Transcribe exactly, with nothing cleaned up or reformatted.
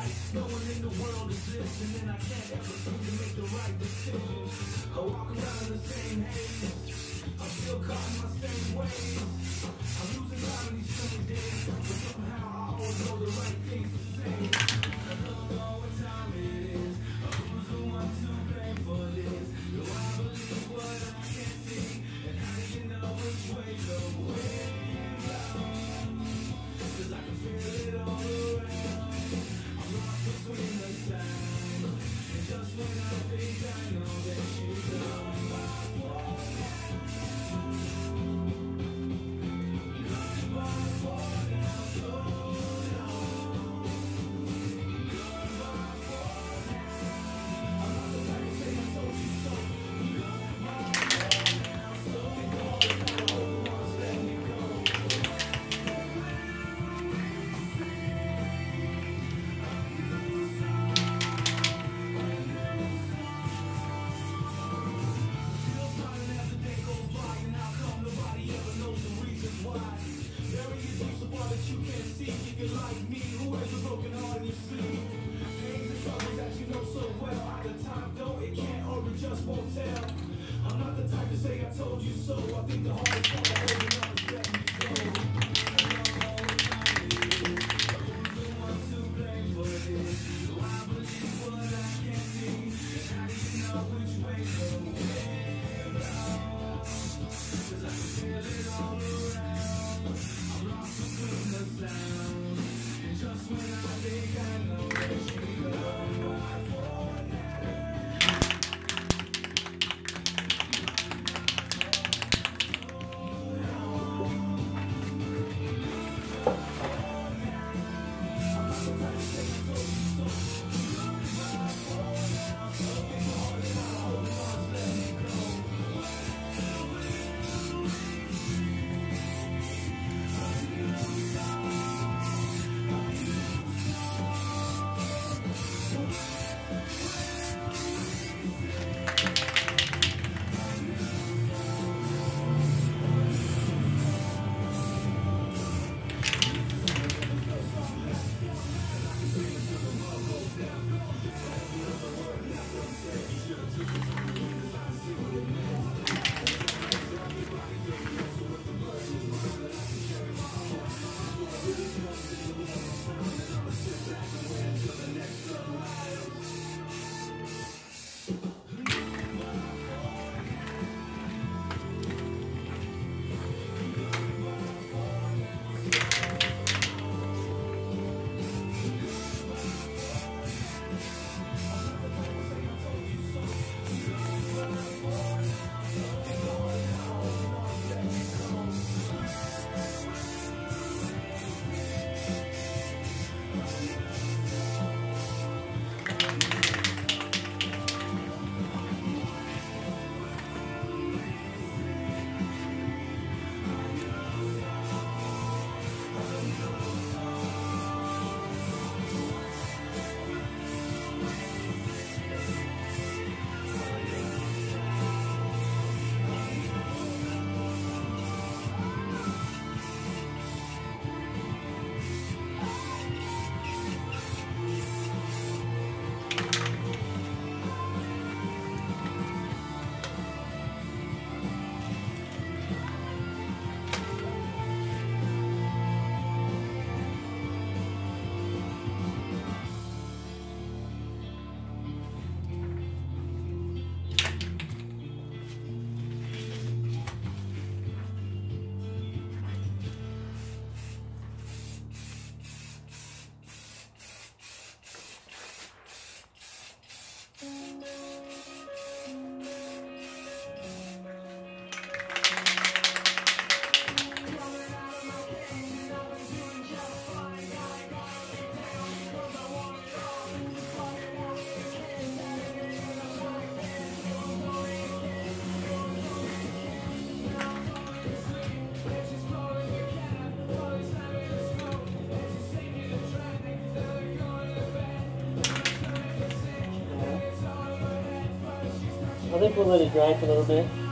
No one in the world exists, and then I can't ever seem to make the right decisions. I walk around in the same haze. I'm still caught in my same ways. I'm losing out on these sunny days, but somehow I always know the right things to say. I don't know what time it is. Who's the one to blame for this? Do I believe what I can't see? And how do you know which way the wind blows? Cause I can feel it all around. I'm lost between the sound. And just when I think I know that you come by for now. Goodbye for now, so long. Goodbye for now. I'm not the type to say I told you so. Goodbye for now, so long. Let me go. You can't see if you're like me, who has a broken heart in your sleeve. Pains and troubles that you know so well. Either time don't, it can't, or it just won't tell. I'm not the type to say I told you so. I think the hardest part of holding on is letting you go. I don't know what time it is. Who's the one to blame for this? Do I believe what I can't see? And how do you know which way the wind blows? Cause I can feel it all around. I'm lost between the sound. And just when I think I know that she goes by for I think we'll let it dry for a little bit.